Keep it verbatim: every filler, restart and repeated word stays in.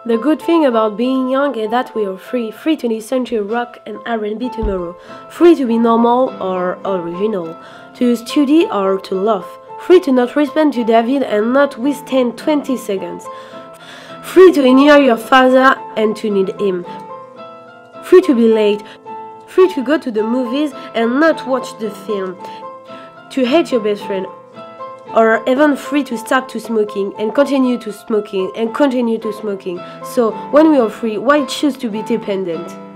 The good thing about being young is that we are free, free to listen to rock and R and B tomorrow, free to be normal or original, to study or to laugh, free to not respond to David and not withstand twenty seconds, free to hear your father and to need him, free to be late, free to go to the movies and not watch the film, to hate your best friend, or even free to start to smoking and continue to smoking and continue to smoking. So when we are free, why choose to be dependent?